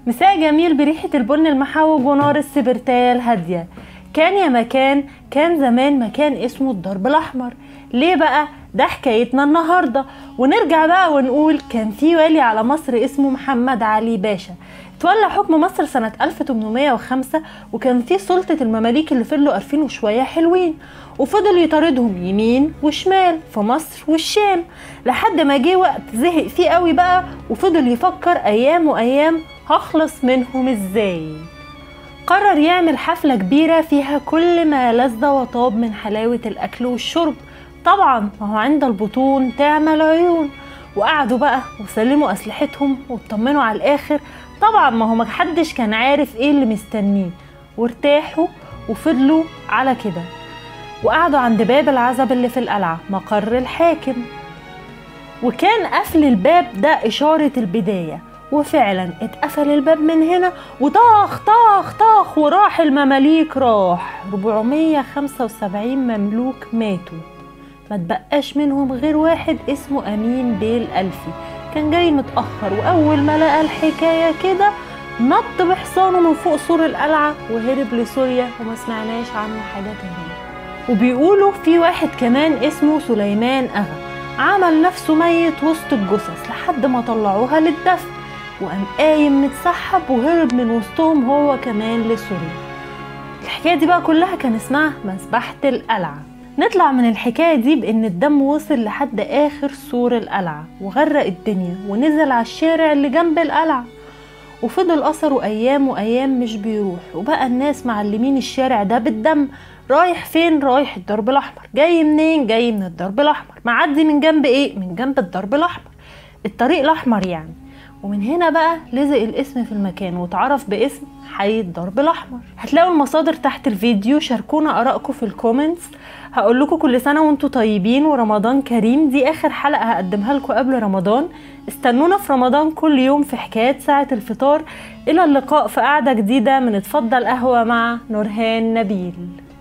مساء جميل بريحة البن المحوج ونار السبرتاية الهادية. كان يا مكان، كان زمان مكان اسمه الدرب الأحمر. ليه بقى؟ ده حكايتنا النهاردة. ونرجع بقى ونقول كان في والي على مصر اسمه محمد علي باشا. تولى حكم مصر سنة 1805، وكان في سلطة المماليك اللي فضلوا 2000 وشوية حلوين، وفضل يطاردهم يمين وشمال في مصر والشام، لحد ما جه وقت زهق فيه قوي بقى، وفضل يفكر ايام وايام هخلص منهم ازاي. قرر يعمل حفلة كبيرة فيها كل ما لذ وطاب من حلاوة الاكل والشرب. طبعا ما هو عند البطون تعمل عيون. وقعدوا بقى وسلموا اسلحتهم واطمنوا على الاخر. طبعا ما هو محدش كان عارف ايه اللي مستنيه، وارتاحوا وفضلوا على كده. وقعدوا عند باب العزب اللي في القلعة مقر الحاكم، وكان قفل الباب ده إشارة البداية. وفعلا اتقفل الباب من هنا، وطاخ طاخ طاخ وراح المماليك. راح 475 مملوك ماتوا، ما تبقاش منهم غير واحد اسمه أمين بيه الألفي. كان جاي متأخر، وأول ما لقى الحكاية كده نط بحصانه من فوق سور القلعة وهرب لسوريا، وما سمعناش عنه حاجة تانية. وبيقولوا في واحد كمان اسمه سليمان أغا، عمل نفسه ميت وسط الجثث لحد ما طلعوها للدفن، وقام قايم متسحب وهرب من وسطهم هو كمان لسوريا. الحكاية دي بقى كلها كان اسمها مذبحة القلعة. نطلع من الحكاية دي بأن الدم وصل لحد آخر سور القلعة وغرق الدنيا، ونزل على الشارع اللي جنب القلعة، وفضل أثره أيام وأيام مش بيروح. وبقى الناس معلمين الشارع ده بالدم. رايح فين؟ رايح الدرب الأحمر. جاي منين؟ جاي من الدرب الأحمر. معدي من جنب ايه؟ من جنب الدرب الأحمر، الطريق الأحمر يعني. ومن هنا بقى لزق الاسم في المكان واتعرف باسم حي الدرب الأحمر. هتلاقوا المصادر تحت الفيديو. شاركونا آرائكم في الكومنتس. هقول لكم كل سنة وانتم طيبين ورمضان كريم. دي آخر حلقة هقدمها لكم قبل رمضان. استنونا في رمضان كل يوم في حكايات ساعة الفطار. إلى اللقاء في قعدة جديدة من اتفضل قهوة مع نورهان نبيل.